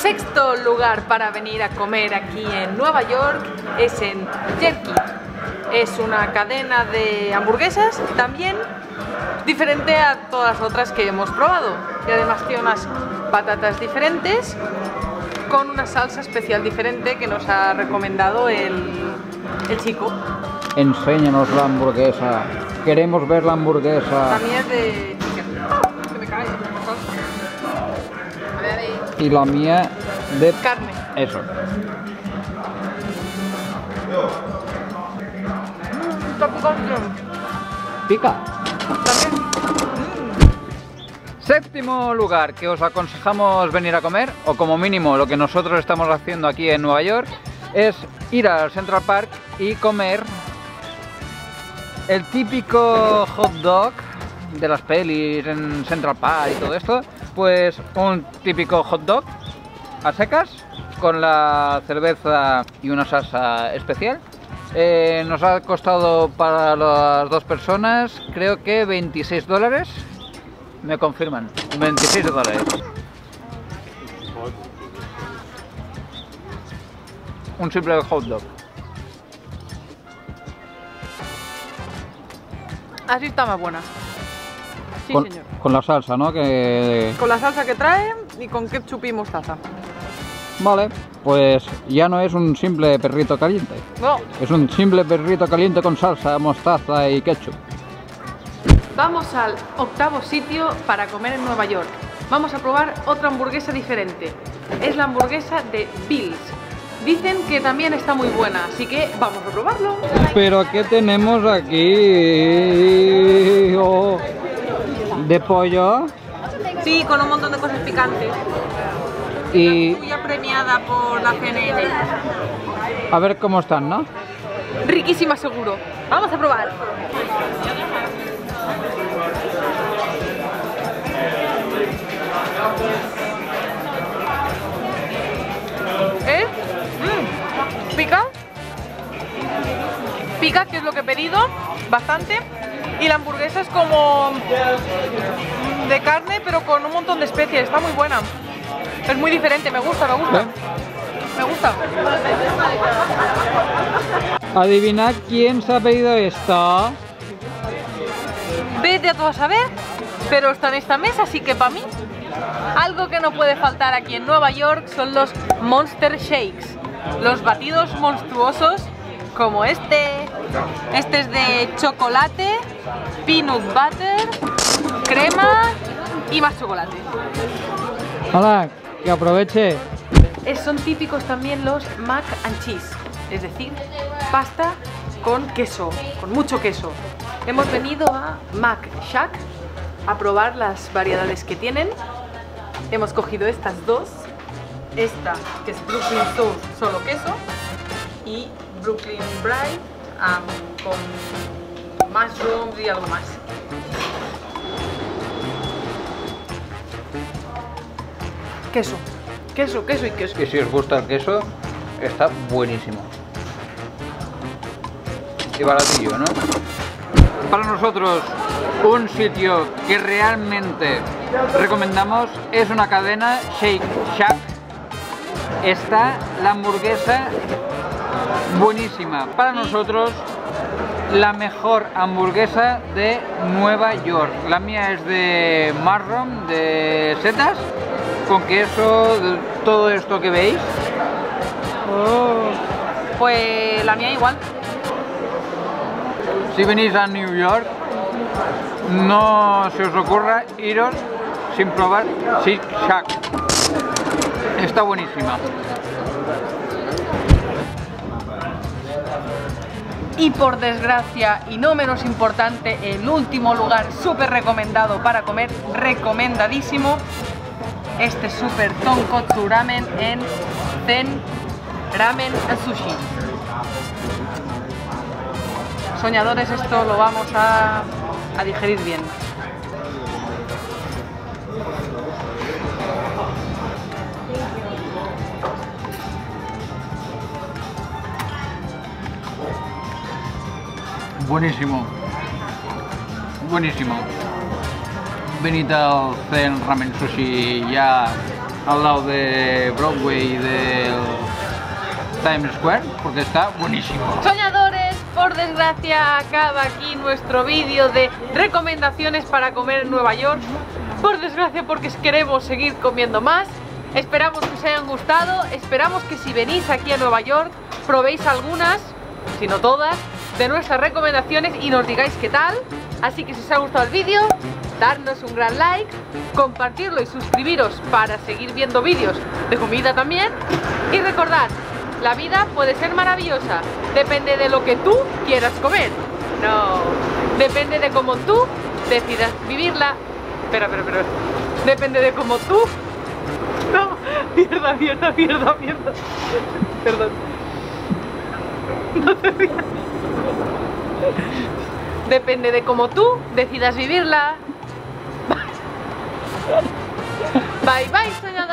sexto lugar para venir a comer aquí en Nueva York es en Jerky. Es una cadena de hamburguesas también diferente a todas las otras que hemos probado. Y además tiene unas patatas diferentes con una salsa especial diferente que nos ha recomendado el chico. Enséñanos la hamburguesa. Queremos ver la hamburguesa. También es de chicken. Que me cae. A ver ahí. Y la mía de Carne. eso. Está picante. Pica. También. Séptimo lugar que os aconsejamos venir a comer, o como mínimo lo que nosotros estamos haciendo aquí en Nueva York, es ir al Central Park y comer el típico hot dog de las pelis en Central Park y todo esto. Pues un típico hot dog a secas con la cerveza y una salsa especial. Nos ha costado para las dos personas creo que $26. Me confirman, $26. Un simple hot dog. Así está más buena. Sí, señor. Con la salsa, ¿no? Con la salsa que trae y con ketchup y mostaza. Vale, pues ya no es un simple perrito caliente. No. Es un simple perrito caliente con salsa, mostaza y ketchup. Vamos al octavo sitio para comer en Nueva York. Vamos a probar otra hamburguesa diferente. Es la hamburguesa de Bill's. Dicen que también está muy buena, así que vamos a probarlo. Pero ¿qué tenemos aquí? Oh, ¿de pollo? Sí, con un montón de cosas picantes. Y Tuya premiada por la CNN. a ver cómo están, ¿no? Riquísima seguro. Vamos a probar. Pica. Pica, que es lo que he pedido, bastante. Y la hamburguesa es como de carne, pero con un montón de especies. Está muy buena. Es muy diferente, me gusta, me gusta. ¿Eh? Me gusta. Adivina quién se ha pedido esto. Vete a tú a saber, pero está en esta mesa, así que para mí, algo que no puede faltar aquí en Nueva York son los Monster Shakes. Los batidos monstruosos como este. Este es de chocolate, peanut butter, crema y más chocolate. Hola, que aproveche. Son típicos también los mac and cheese, es decir, pasta con queso, con mucho queso. Hemos venido a Mac Shack a probar las variedades que tienen. Hemos cogido estas dos. Esta, que es Brooklyn Toast, solo queso, y Brooklyn Bride con mushrooms y algo más. Queso, queso, queso y queso. Y si os gusta el queso, está buenísimo. Y baratillo, ¿no? Para nosotros, un sitio que realmente recomendamos es una cadena, Shake Shack. Está la hamburguesa buenísima. Para nosotros, la mejor hamburguesa de Nueva York. La mía es de mushroom, de setas, con queso, todo esto que veis. Oh. Pues la mía igual. Si venís a New York, no se os ocurra iros sin probar Shake Shack. Está buenísima. Y por desgracia, y no menos importante, el último lugar súper recomendado para comer, recomendadísimo, este super tonkotsu ramen en Zen Ramen and Sushi. Soñadores, esto lo vamos a digerir bien. Buenísimo. Buenísimo. Venid al Zen Ramen Sushi ya al lado de Broadway y del Times Square, porque está buenísimo. Soñadores, por desgracia acaba aquí nuestro vídeo de recomendaciones para comer en Nueva York. Por desgracia, porque queremos seguir comiendo más. Esperamos que os hayan gustado, esperamos que si venís aquí a Nueva York probéis algunas, si no todas, de nuestras recomendaciones y nos digáis qué tal. Así que si os ha gustado el vídeo, darnos un gran like, compartirlo y suscribiros para seguir viendo vídeos de comida también. Y recordad, la vida puede ser maravillosa, depende de lo que tú quieras comer. No, depende de cómo tú decidas vivirla. Espera. Depende de cómo tú... No, mierda. Perdón. No te rías. Depende de cómo tú decidas vivirla. Bye, soñadores.